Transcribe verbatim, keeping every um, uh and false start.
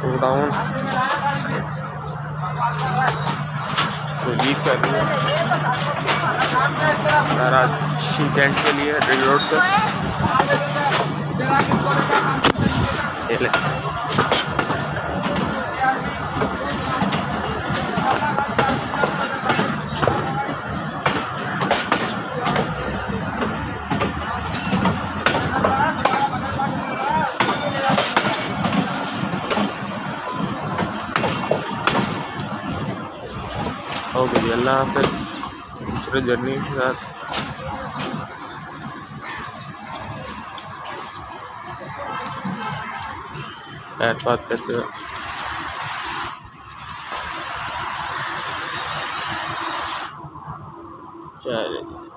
To down release कर दिया Karachi cantt के लिए रिंग रोड से। ये ले ओके जी, अल्लाह हाफ़िज़। दूसरे जर्नी के साथ खैर बात करते हैं। चलिए।